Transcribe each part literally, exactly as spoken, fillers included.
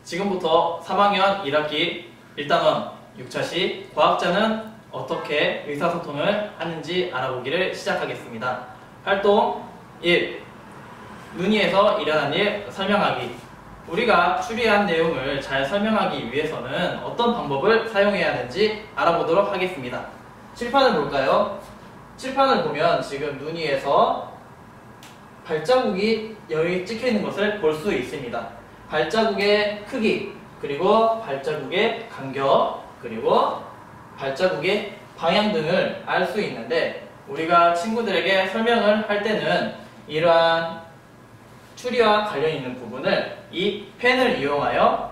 지금부터 삼 학년 일 학기 일 단원 육 차시 과학자는 어떻게 의사소통을 하는지 알아보기를 시작하겠습니다. 활동 일. 논의에서 일어난 일 설명하기. 우리가 추리한 내용을 잘 설명하기 위해서는 어떤 방법을 사용해야 하는지 알아보도록 하겠습니다. 칠판을 볼까요? 칠판을 보면 지금 논의에서 발자국이 여기 찍혀있는 것을 볼 수 있습니다. 발자국의 크기, 그리고 발자국의 간격, 그리고 발자국의 방향 등을 알 수 있는데, 우리가 친구들에게 설명을 할 때는 이러한 추리와 관련 있는 부분을 이 펜을 이용하여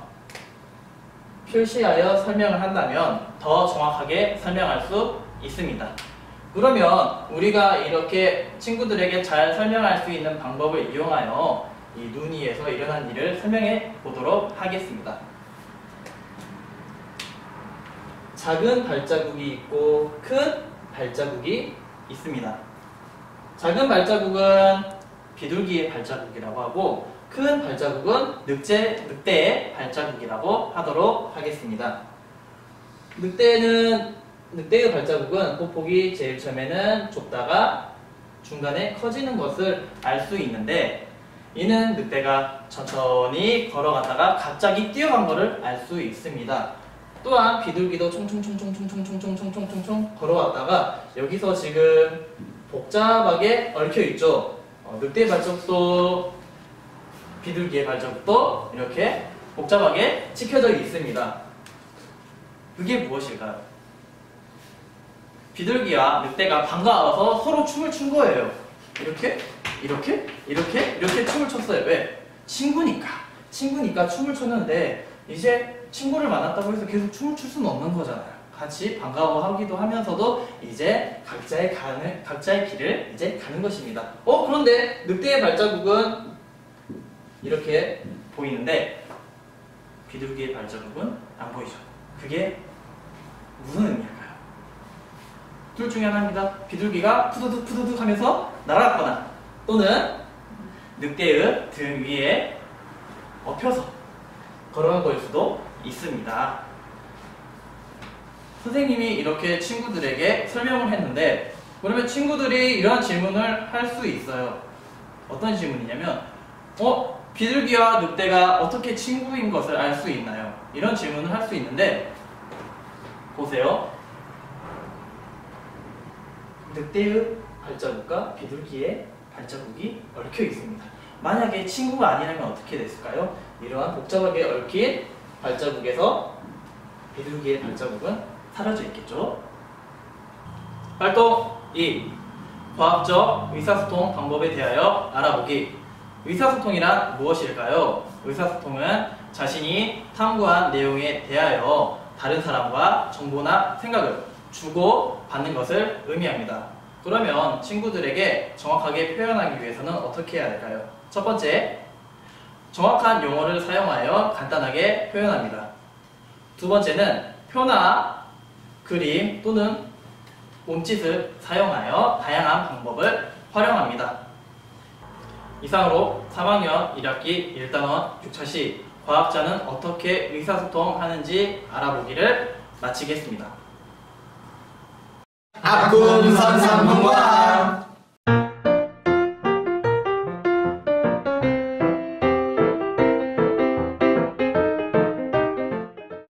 표시하여 설명을 한다면 더 정확하게 설명할 수 있습니다. 그러면 우리가 이렇게 친구들에게 잘 설명할 수 있는 방법을 이용하여 이 논의에서 일어난 일을 설명해 보도록 하겠습니다. 작은 발자국이 있고 큰 발자국이 있습니다. 작은 발자국은 비둘기의 발자국이라고 하고, 큰 발자국은 늑대, 늑대의 발자국이라고 하도록 하겠습니다. 늑대는, 늑대의 발자국은 보폭이 제일 처음에는 좁다가 중간에 커지는 것을 알 수 있는데, 이는 늑대가 천천히 걸어가다가 갑자기 뛰어간 것을 알 수 있습니다. 또한 비둘기도 총총총총총총총총총총총 걸어왔다가 여기서 지금 복잡하게 얽혀 있죠. 어, 늑대의 발자국도 비둘기의 발자국도 이렇게 복잡하게 찍혀져 있습니다. 그게 무엇일까요? 비둘기와 늑대가 반가워서 서로 춤을 춘 거예요. 이렇게, 이렇게, 이렇게, 이렇게 춤을 췄어요. 왜? 친구니까. 친구니까 춤을 췄는데, 이제 친구를 만났다고 해서 계속 춤을 출 수는 없는 거잖아요. 같이 반가워하기도 하면서도 이제 각자의 가는, 각자의 길을 이제 가는 것입니다. 어, 그런데 늑대의 발자국은 이렇게 보이는데, 비둘기의 발자국은 안 보이죠. 그게 무슨 의미일까요? 둘 중에 하나입니다. 비둘기가 푸드득 푸드득 하면서 날아갔거나, 또는 늑대의 등 위에 엎혀서 걸어간 거일 수도 있습니다. 선생님이 이렇게 친구들에게 설명을 했는데, 그러면 친구들이 이러한 질문을 할 수 있어요. 어떤 질문이냐면, 어? 비둘기와 늑대가 어떻게 친구인 것을 알 수 있나요? 이런 질문을 할 수 있는데, 보세요. 늑대의 발자국과 비둘기의 발자국이 얽혀 있습니다. 만약에 친구가 아니라면 어떻게 됐을까요? 이러한 복잡하게 얽힌 발자국에서 비둘기의 발자국은 사라져 있겠죠. 활동 이. 과학적 의사소통 방법에 대하여 알아보기. 의사소통이란 무엇일까요? 의사소통은 자신이 탐구한 내용에 대하여 다른 사람과 정보나 생각을 주고 받는 것을 의미합니다. 그러면 친구들에게 정확하게 표현하기 위해서는 어떻게 해야 할까요? 첫 번째, 정확한 용어를 사용하여 간단하게 표현합니다. 두 번째는 표나 그림 또는 몸짓을 사용하여 다양한 방법을 활용합니다. 이상으로 삼 학년 일 학기 일 단원 육 차시 과학자는 어떻게 의사소통하는지 알아보기를 마치겠습니다. 학군선삼문관